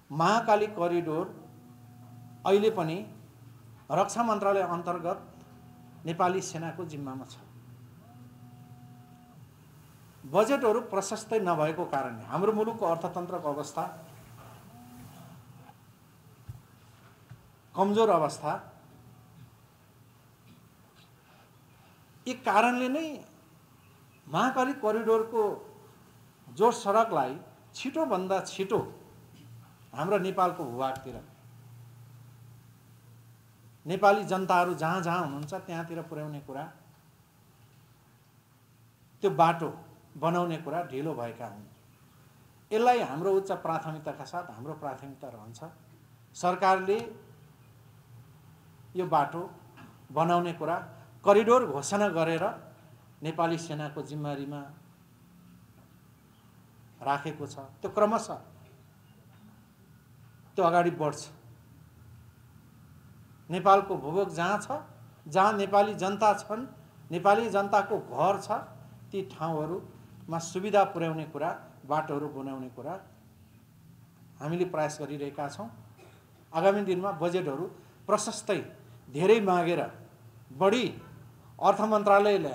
Mahakali corridor अहिले पनि रक्षा मन्त्रालय अन्तर्गत नेपाली सेनाको जिम्मामा छ। बजेटहरू प्रशस्तै नभएको कारणले हाम्रो मुलुकको अर्थतन्त्रको अवस्था कमजोर अवस्था, यी कारणले नै महाकाली करिडोरको जो सडकलाई छिटोभन्दा छिटो हाम्रो नेपालको भूभागतिर नेपाली जनताहरू जहाँ जहाँ हुनुहुन्छ त्यहाँतिर पुर्याउने कुरा, त्यो बाटो बनाउने कुरा ढिलो भएका हुन्। यसलाई हाम्रो उच्च प्राथमिकताका साथ हाम्रो प्राथमिकता रहन्छ। सरकारले यो बाटो बनाउने कुरा करिडोर घोषणा गरेर नेपाली सेनाको जिम्मेवारीमा राखेको छ। त्यो क्रमशः त्यो अगाडि बढ्छ। नेपालको भूभाग जहाँ छ, जहाँ नेपाली जनता छन्, नेपाली जनताको घर छ, ती ठाउँहरूमा सुविधा पुर्याउने कुरा, बाटोहरू बनाउने कुरा हामीले प्रयास गरिरहेका छौँ। आगामी दिनमा बजेटहरू प्रशस्तै धेरै मागेर बढी अर्थ मन्त्रालयले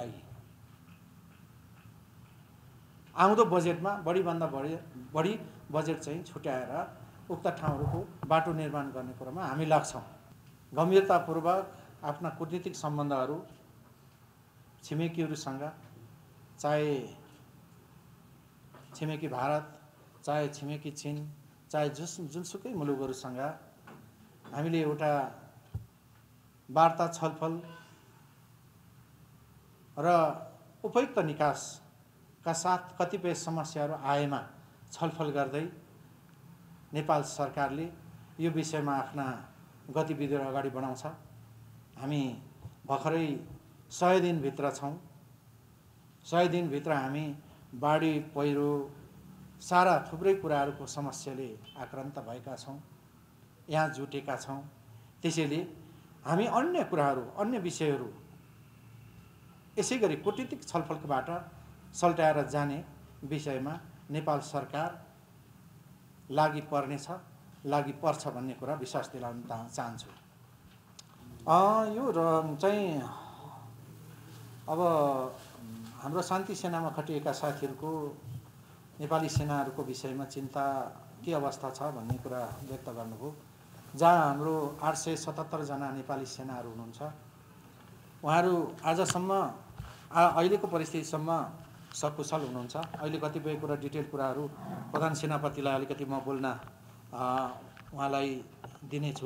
आउँदो बजेटमा बढीभन्दा बढी बजेट चाहिँ छुट्याएर उक्त ठाउँहरूको बाटो निर्माण गर्ने कुरामा हामी लाग्छौँ। गम्भीरतापूर्वक आफ्ना कूटनीतिक सम्बन्धहरू छिमेकीहरूसँग, चाहे छिमेकी भारत, चाहे छिमेकी चीन, चाहे जुनसुकै मुलुकहरूसँग हामीले एउटा वार्ता छलफल र उपयुक्त निकासका साथ कतिपय समस्याहरू आएमा छलफल गर्दै नेपाल सरकारले यो विषयमा आफ्ना गतिविधिहरू अगाडि बढाउँछ। हामी भर्खरै 100 दिनभित्र छौँ। 100 दिनभित्र हामी बाढी, पहिरो, सारा थुप्रै कुराहरूको समस्याले आक्रान्त भएका छौँ, यहाँ जुटेका छौँ। त्यसैले हामी अन्य कुराहरू, अन्य विषयहरू यसै गरी कूटनीतिक छलफलबाट सल्टाएर जाने विषयमा नेपाल सरकार लागि पर्नेछ, लागि पर्छ भन्ने कुरा विश्वास दिलाउन चाहन्छु। यो चाहिँ अब हाम्रो शान्ति सेनामा खटिएका साथीहरूको नेपाली सेनाहरूको विषयमा चिन्ता के अवस्था छ भन्ने कुरा व्यक्त गर्नुभयो। जहाँ हाम्रो 877 जना नेपाली सेनाहरू हुनुहुन्छ, उहाँहरू आजसम्म अहिलेको परिस्थितिसम्म सकुशल हुनुहुन्छ। अहिले कतिपय कुरा डिटेल कुराहरू प्रधान सेनापतिलाई अलिकति म बोल्न उहाँलाई दिनेछु।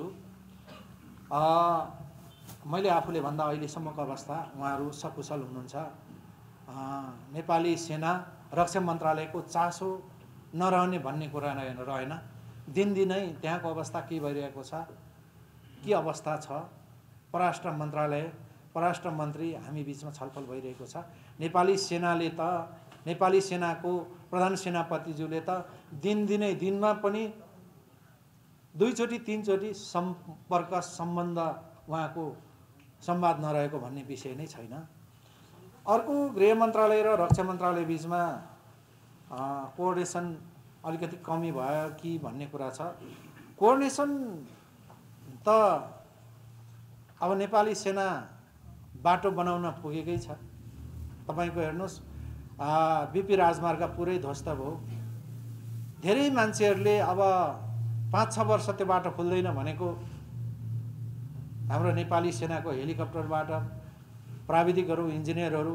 मैले आफूले भन्दा अहिलेसम्मको अवस्था उहाँहरू सकुशल हुनुहुन्छ। नेपाली सेना रक्षा मन्त्रालयको चासो नरहने भन्ने कुरा रहेन। दिनदिनै त्यहाँको अवस्था के भइरहेको छ, के अवस्था छ, परराष्ट्र मन्त्रालय, परराष्ट्र मन्त्री हामी बिचमा छलफल भइरहेको छ। नेपाली सेनाले त, नेपाली सेनाको प्रधान सेनापतिज्यूले त दिनदिनै, दिनमा पनि 2 चोटि 3 चोटि सम्पर्क सम्बन्ध, उहाँको संवाद नरहेको भन्ने विषय नै छैन। अर्को गृह मन्त्रालय र रक्षा मन्त्रालय बिचमा कोअर्डिनेसन अलिकति कमी भयो कि भन्ने कुरा छ। कोअर्डिनेसन त अब नेपाली सेना बाटो बनाउन पुगेकै छ। तपाईको हेर्नुहोस्, बीपी राजमार्ग पुरै ध्वस्त भयो। धेरै मान्छेहरूले अब 5-6 वर्ष त्यो बाटो खुल्दैन भनेको हाम्रो नेपाली सेनाको हेलिकप्टरबाट प्राविधिकहरू, इन्जिनियरहरू,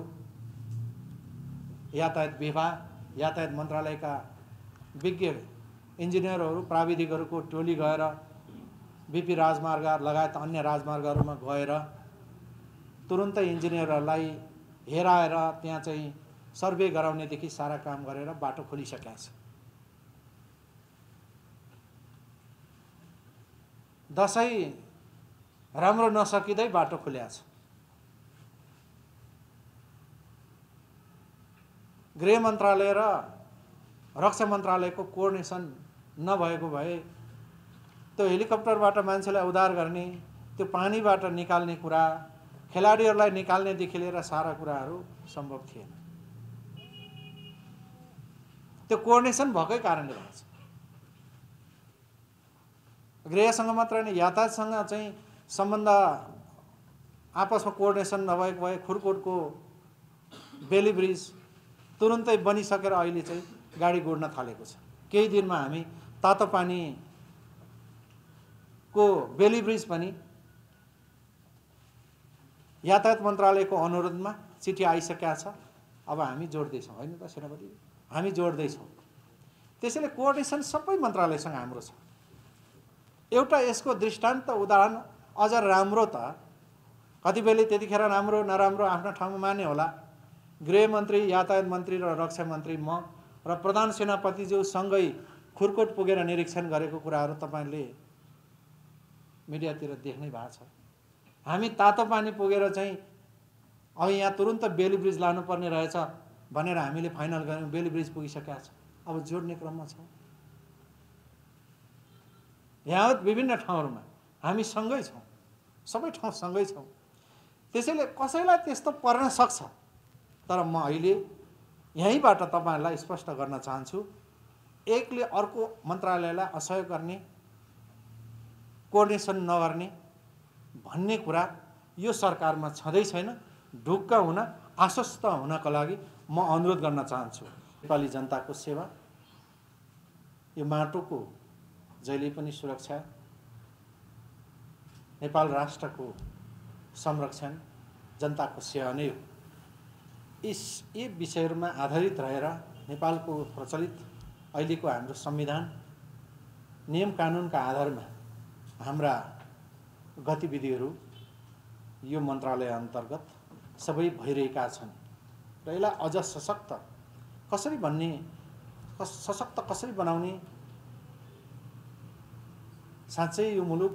यातायात विभाग, यातायात मन्त्रालयका विज्ञ इन्जिनियरहरू, प्राविधिकहरूको टोली गएर बीपी राजमार्ग लगायत अन्य राजमार्गहरूमा गएर तुरुन्तै इन्जिनियरहरूलाई हेराएर त्यहाँ चाहिँ सर्वे गराउनेदेखि सारा काम गरेर बाटो खोलिसकेका छ। दसैँ राम्रो नसकिँदै बाटो खुल्या छ। गृह मन्त्रालय र रक्षा मन्त्रालयको कोअर्डिनेसन नभएको भए त्यो हेलिकप्टरबाट मान्छेलाई उद्धार गर्ने, त्यो पानीबाट निकाल्ने कुरा, खेलाडीहरूलाई निकाल्नेदेखि लिएर सारा कुराहरू सम्भव थिएन। त्यो कोअर्डिनेसन भएकै कारणले भएको छ। गृहसँग मात्र होइन, यातायातसँग चाहिँ सम्बन्ध आपसमा कोअर्डिनेसन नभएको भए खुरकोटको बेली ब्रिज तुरुन्तै बनिसकेर अहिले चाहिँ गाडी गुड्न थालेको छ। केही दिनमा हामी तातोपानीको बेली ब्रिज पनि यातायात मन्त्रालयको अनुरोधमा चिठी आइसकेका छ। अब हामी जोड्दैछौँ, होइन त सेनापति, हामी जोड्दैछौँ। त्यसैले कोअर्डिनेसन सबै मन्त्रालयसँग हाम्रो छ। एउटा यसको दृष्टान्त उदाहरण अझ राम्रो त कतिपयले त्यतिखेर राम्रो नराम्रो आफ्नो ठाउँमा माने होला। गृहमन्त्री, यातायात मन्त्री र रक्षा मन्त्री म र प्रधान सेनापतिज्यू सँगै खुरकोट पुगेर निरीक्षण गरेको कुराहरू तपाईँले मिडियातिर देख्नै भएको छ। हामी तातोपानी पुगेर चाहिँ अब यहाँ तुरुन्त बेली ब्रिज लानुपर्ने रहेछ भनेर हामीले फाइनल गऱ्यौँ। बेली ब्रिज पुगिसकेका छ, अब जोड्ने क्रममा छ। यहाँ विभिन्न ठाउँहरूमा हामी सँगै छौँ, सबै ठाउँ सँगै छौँ। त्यसैले कसैलाई त्यस्तो पर्न सक्छ, तर म अहिले यहीँबाट तपाईँहरूलाई स्पष्ट गर्न चाहन्छु, एकले अर्को मन्त्रालयलाई असहयोग गर्ने, कोअर्डिनेसन नगर्ने भन्ने कुरा यो सरकारमा छँदै छैन। ढुक्क हुन, आश्वस्त हुनका लागि म अनुरोध गर्न चाहन्छु। नेपाली जनताको सेवा, यो माटोको जहिले पनि सुरक्षा, नेपाल राष्ट्रको संरक्षण, जनताको सेवा नै हो। यी विषयहरूमा आधारित रहेर नेपालको प्रचलित अहिलेको हाम्रो संविधान, नियम कानुनका आधारमा हाम्रा गतिविधिहरू यो मन्त्रालय अन्तर्गत सबै भइरहेका छन् र यसलाई अझ सशक्त कसरी बनाउने, साँच्चै यो मुलुक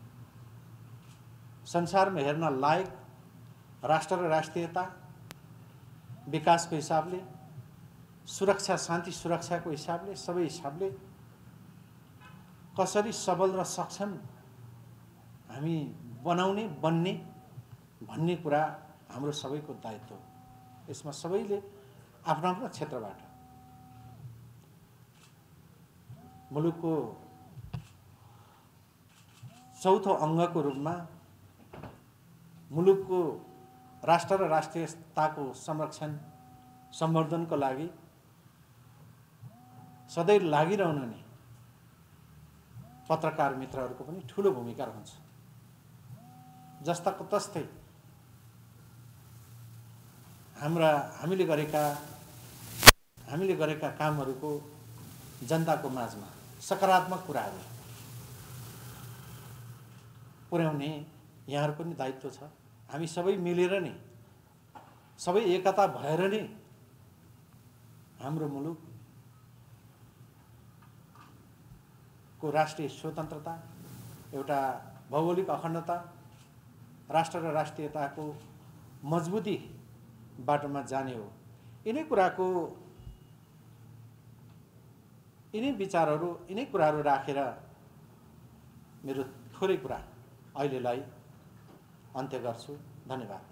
संसारमा हेर्न लायक राष्ट्र र राष्ट्रियता, विकासको हिसाबले, सुरक्षा, शान्ति सुरक्षाको हिसाबले, सबै हिसाबले कसरी सबल र सक्षम हामी बनाउने, बन्ने भन्ने कुरा हाम्रो सबैको दायित्व हो। यसमा सबैले आफ्नो आफ्नो क्षेत्रबाट मुलुकको चौथो अङ्गको रूपमा मुलुकको राष्ट्र र राष्ट्रियताको संरक्षण, सम्वर्धनको लागि सधैँ लागिरहनु नै पत्रकार मित्रहरूको पनि ठुलो भूमिका रहन्छ। जस्ताको तस्तै हामीले गरेका कामहरूको जनताको माझमा सकारात्मक कुराहरू पुर्याउने यहाँहरूको पनि दायित्व छ। हामी सबै मिलेर नै, सबै एकता भएर नै हाम्रो मुलुकको राष्ट्रिय स्वतन्त्रता, एउटा भौगोलिक अखण्डता, राष्ट्र र राष्ट्रियताको मजबुती बाटोमा जाने हो। यिनै विचारहरू, यिनै कुराहरू राखेर मेरो थोरै कुरा अहिलेलाई अन्त्य गर्छु। धन्यवाद।